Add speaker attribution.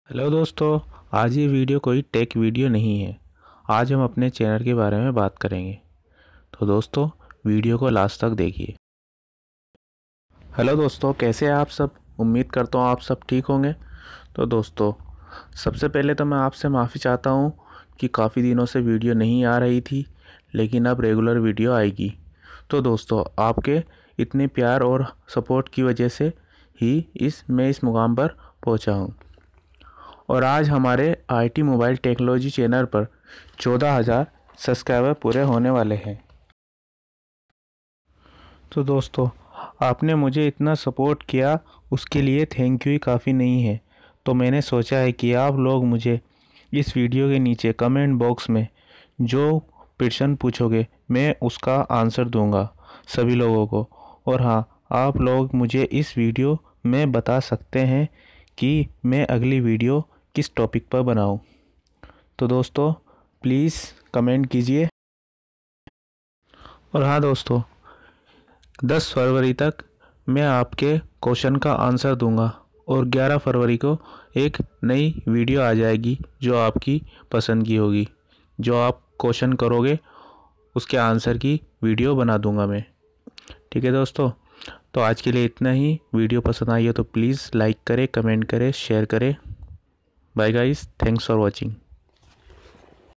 Speaker 1: Hello दोस्तों। आज ये वीडियो कोई टेक वीडियो नहीं है। आज हम अपने चैनल के बारे में बात करेंगे, तो दोस्तों वीडियो को लास्ट तक देखिए। हेलो दोस्तों, कैसे हैं आप सब? उम्मीद करता हूँ आप सब ठीक होंगे। तो दोस्तों, सबसे पहले तो मैं आपसे माफ़ी चाहता हूँ कि काफ़ी दिनों से वीडियो नहीं आ रही थी, लेकिन अब रेगुलर वीडियो आएगी। तो दोस्तों, आपके इतने प्यार और सपोर्ट की वजह से ही मैं इस मुकाम पर पहुँचा हूँ। और आज हमारे आईटी मोबाइल टेक्नोलॉजी चैनल पर 14,000 सब्सक्राइबर पूरे होने वाले हैं। तो दोस्तों, आपने मुझे इतना सपोर्ट किया, उसके लिए थैंक यू ही काफ़ी नहीं है। तो मैंने सोचा है कि आप लोग मुझे इस वीडियो के नीचे कमेंट बॉक्स में जो प्रश्न पूछोगे मैं उसका आंसर दूंगा सभी लोगों को। और हाँ, आप लोग मुझे इस वीडियो में बता सकते हैं कि मैं अगली वीडियो किस टॉपिक पर बनाऊं। तो दोस्तों, प्लीज़ कमेंट कीजिए। और हाँ दोस्तों, 10 फरवरी तक मैं आपके क्वेश्चन का आंसर दूंगा और 11 फरवरी को एक नई वीडियो आ जाएगी जो आपकी पसंद की होगी। जो आप क्वेश्चन करोगे उसके आंसर की वीडियो बना दूंगा मैं। ठीक है दोस्तों, तो आज के लिए इतना ही। वीडियो पसंद आई हो तो प्लीज़ लाइक करें, कमेंट करें, शेयर करें। Bye guys, thanks for watching.